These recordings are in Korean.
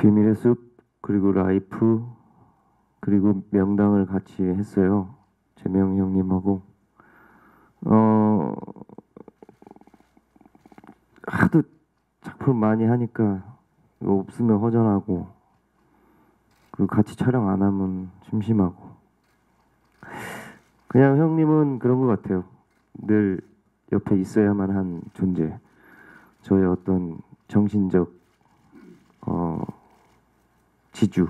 비밀의 숲 그리고 라이프 그리고 명당을 같이 했어요. 재명 형님하고 하도 작품 많이 하니까 이거 없으면 허전하고 그리고 같이 촬영 안 하면 심심하고 그냥 형님은 그런 것 같아요. 늘 옆에 있어야만 한 존재. 저의 어떤 정신적 지주.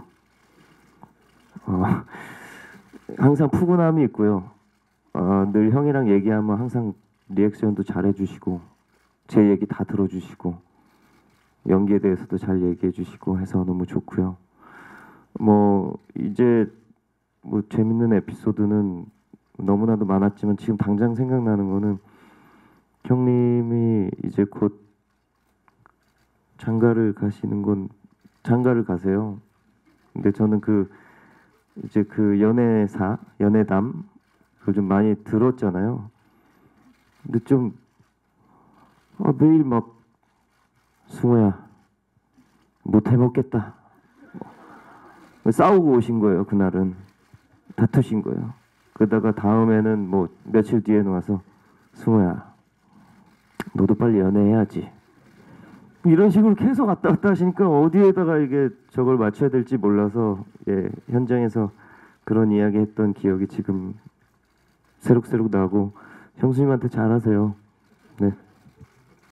항상 푸근함이 있고요. 늘 형이랑 얘기하면 항상 리액션도 잘 해주시고 제 얘기 다 들어주시고 연기에 대해서도 잘 얘기해 주시고 해서 너무 좋고요. 뭐 이제 뭐 재밌는 에피소드는 너무나도 많았지만 지금 당장 생각나는 거는 형님이 이제 곧 장가를 가세요. 근데 저는 이제 연애담 그걸 좀 많이 들었잖아요. 근데 좀 매일 막 승호야 못 해먹겠다 싸우고 오신 거예요. 그날은 다투신 거예요. 그러다가 다음에는 뭐 며칠 뒤에는 와서 승호야 너도 빨리 연애해야지 이런 식으로 계속 왔다 갔다 하시니까 어디에다가 이게 저걸 맞춰야 될지 몰라서 현장에서 그런 이야기 했던 기억이 지금 새록새록 나고 형수님한테 잘하세요. 네.